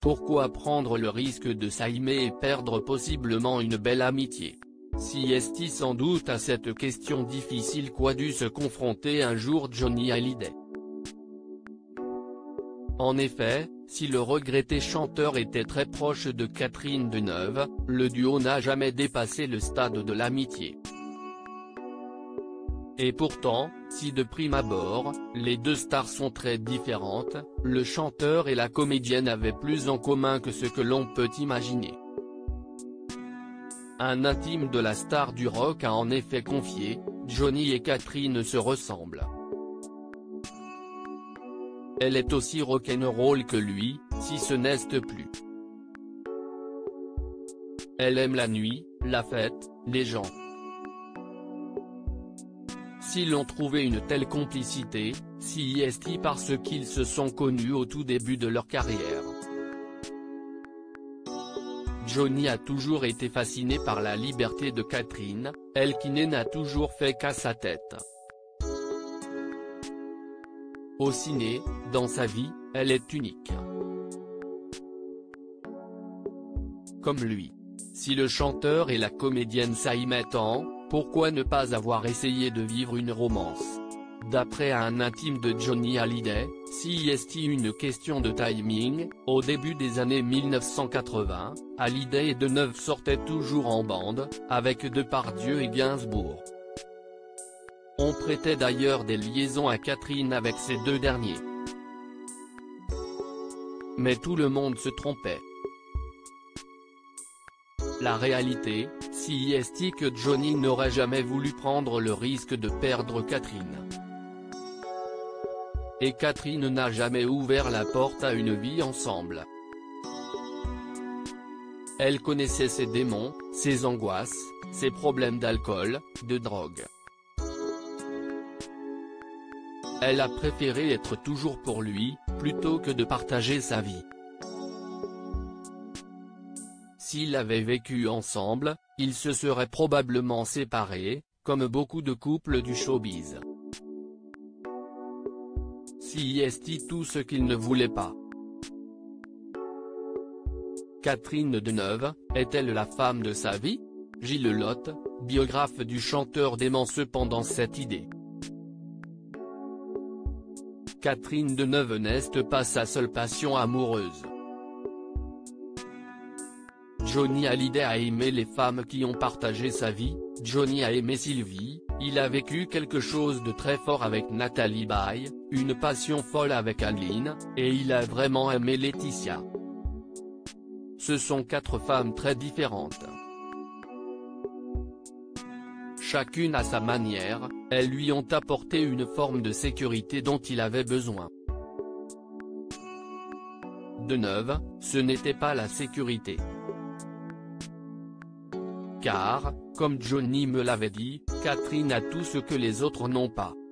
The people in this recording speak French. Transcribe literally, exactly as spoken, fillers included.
Pourquoi prendre le risque de s'aimer et perdre possiblement une belle amitié? Si est sans doute à cette question difficile qu'a dû se confronter un jour Johnny Hallyday. En effet, si le regretté chanteur était très proche de Catherine Deneuve, le duo n'a jamais dépassé le stade de l'amitié. Et pourtant, si de prime abord, les deux stars sont très différentes, le chanteur et la comédienne avaient plus en commun que ce que l'on peut imaginer. Un intime de la star du rock a en effet confié, Johnny et Catherine se ressemblent. Elle est aussi rock'n'roll que lui, si ce n'est plus. Elle aime la nuit, la fête, les gens. S'ils ont trouvé une telle complicité, si est parce qu'ils se sont connus au tout début de leur carrière. Johnny a toujours été fasciné par la liberté de Catherine, elle qui n'a toujours fait qu'à sa tête. Au ciné, dans sa vie, elle est unique. Comme lui. Si le chanteur et la comédienne s'aimaient tant, pourquoi ne pas avoir essayé de vivre une romance? D'après un intime de Johnny Hallyday, si est une question de timing, au début des années mille neuf cent quatre-vingts, Hallyday et Deneuve sortaient toujours en bande, avec Depardieu et Gainsbourg. On prêtait d'ailleurs des liaisons à Catherine avec ces deux derniers. Mais tout le monde se trompait. La réalité, si est que Johnny n'aurait jamais voulu prendre le risque de perdre Catherine. Et Catherine n'a jamais ouvert la porte à une vie ensemble. Elle connaissait ses démons, ses angoisses, ses problèmes d'alcool, de drogue. Elle a préféré être toujours pour lui, plutôt que de partager sa vie. S'ils avaient vécu ensemble, ils se seraient probablement séparés, comme beaucoup de couples du showbiz. Si est tout ce qu'il ne voulait pas. Catherine Deneuve, est-elle la femme de sa vie? Gilles Lotte, biographe du chanteur dément cependant cette idée. Catherine Deneuve n'est pas sa seule passion amoureuse. Johnny Hallyday a aimé les femmes qui ont partagé sa vie, Johnny a aimé Sylvie, il a vécu quelque chose de très fort avec Nathalie Baye, une passion folle avec Aline, et il a vraiment aimé Laetitia. Ce sont quatre femmes très différentes. Chacune à sa manière, elles lui ont apporté une forme de sécurité dont il avait besoin. Deneuve, ce n'était pas la sécurité. Car, comme Johnny me l'avait dit, Catherine a tout ce que les autres n'ont pas.